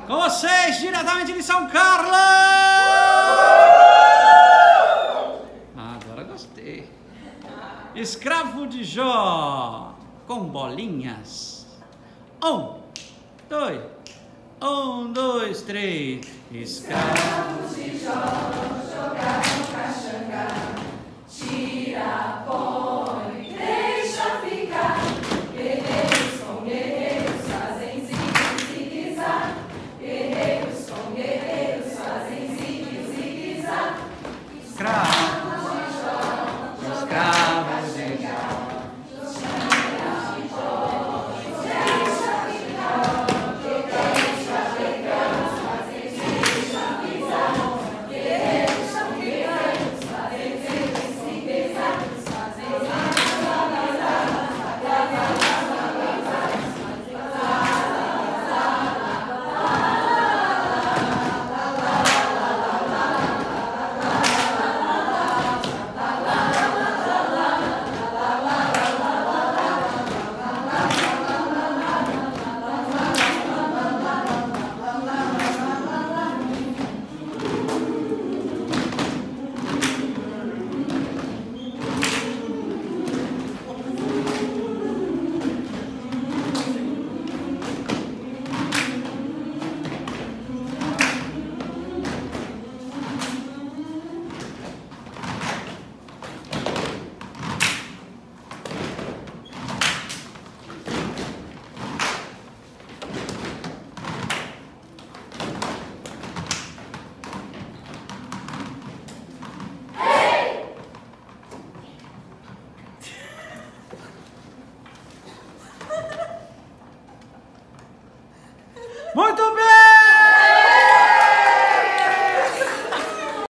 Com vocês, diretamente de São Carlos! Agora gostei. Escravo de Jó, com bolinhas. 1, 2, 3. Escravos de Jó jogaram caxanga, tira a